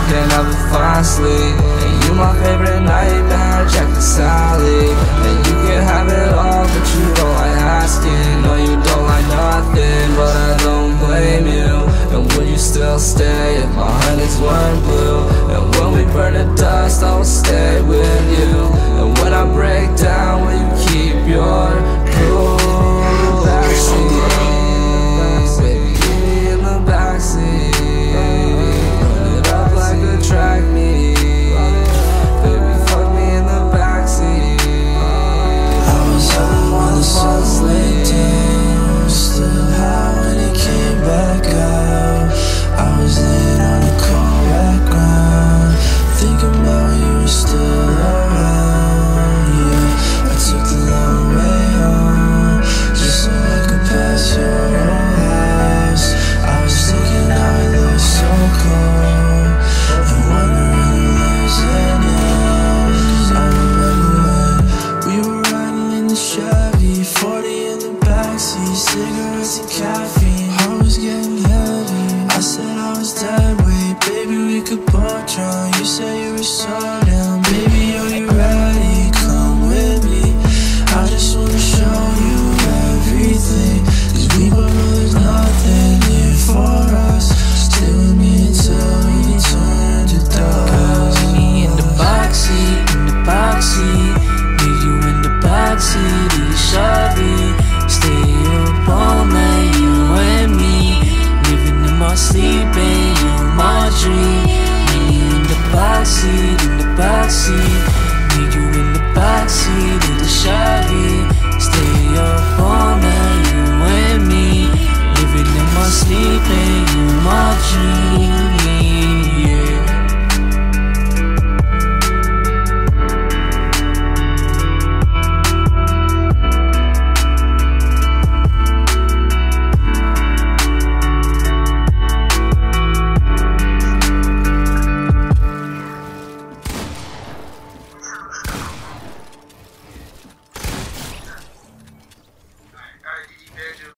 can never find sleep. And you my favorite nightmare, Jack and Sally. And you can have it all, but you don't like asking. No, you don't like nothing, but I don't blame you. And would you still stay if my honey's weren't blue? And when we burn to dust, I will stay with you. And when I break down, will you keep your cool? Backseat, baby, keep me in the backseat. Run it up like a track meet. Baby, fuck me in the backseat. I was up when the sun went down, still high when it came back out. I was laying on the cold background, thinking about when you were still around. Yeah, I took the long way home, just so I could pass your old house. I was thinking how it looked so cold, and wondering who lives in it. 'Cause I remember when we were riding in the Chevy, 40 in the backseat, cigarettes and caffeine. Heart was getting heavy, I said I was dead weight. Baby, we could both drown. You said you were so down. Baby, are you ready? Come with me. I just wanna show you everything, 'cause we both know there's nothing here for us. Stay with me until we turn to dust. Me in the backseat, need you in the backseat of the Chevy. Stay up all night, you and me, living in my sleep and you my dream. Me in the backseat, need you in the backseat of the Chevy.